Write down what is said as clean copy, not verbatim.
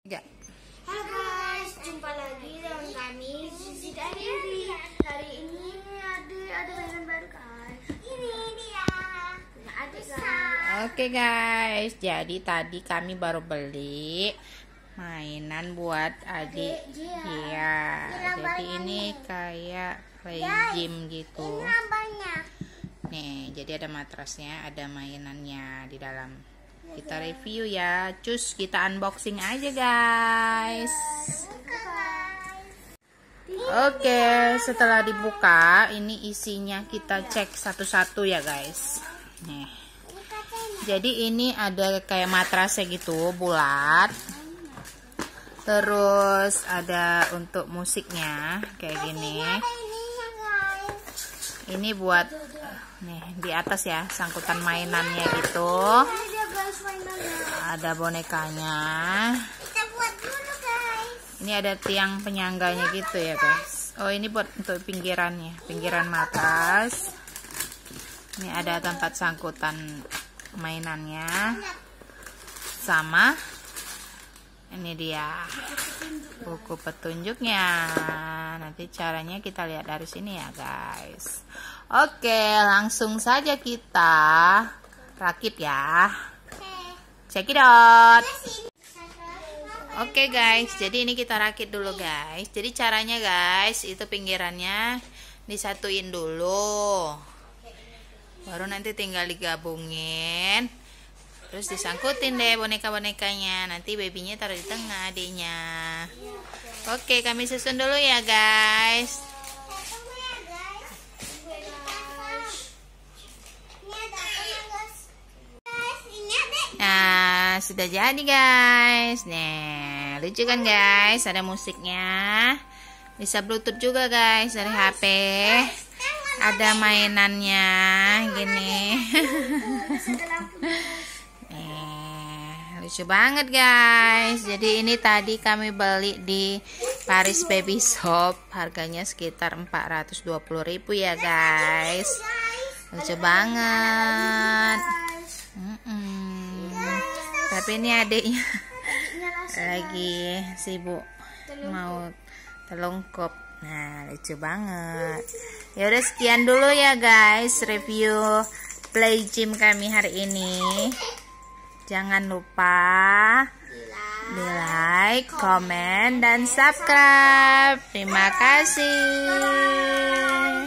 Ya. Halo guys, jumpa lagi dengan kami Zizi dan Riri. Hari ini ada mainan baru guys. Ini dia. Punya adik guys. Oke guys, jadi tadi kami baru beli mainan buat adik dia. Jadi ini kayak play gym gitu. Nih, jadi ada matrasnya, ada mainannya di dalam. Kita review ya. Cus, kita unboxing aja guys. Oke, setelah dibuka, ini isinya kita cek satu-satu ya guys. Nih. Jadi ini ada kayak matrasnya gitu, bulat. Terus ada untuk musiknya kayak gini. Ini buat nih di atas ya, sangkutan mainannya gitu. Ada bonekanya. Ini ada tiang penyangganya gitu ya guys. Oh, ini buat untuk pinggirannya, pinggiran matras. Ini ada tempat sangkutan mainannya. Sama ini dia buku petunjuknya. Nanti caranya kita lihat dari sini ya guys. Oke, langsung saja kita rakit ya. Check it out. Oke guys, jadi ini kita rakit dulu guys. Jadi caranya guys, itu pinggirannya disatuin dulu. Baru nanti tinggal digabungin. Terus disangkutin deh boneka-bonekanya. Nanti babynya taruh di tengah adiknya. Oke, kami susun dulu ya guys. Nah, sudah jadi guys. Nih, lucu kan guys? Ada musiknya. Bisa Bluetooth juga guys dari HP. Ada mainannya gini. Lucu banget guys. Jadi ini tadi kami beli di Paris Baby Shop. Harganya sekitar 420.000 ya guys. Lucu banget. Tapi ini adiknya lagi sibuk mau telungkup. Nah, lucu banget. Ya udah, sekian dulu ya guys review play gym kami hari ini. Jangan lupa di like, komen, dan subscribe. Terima kasih.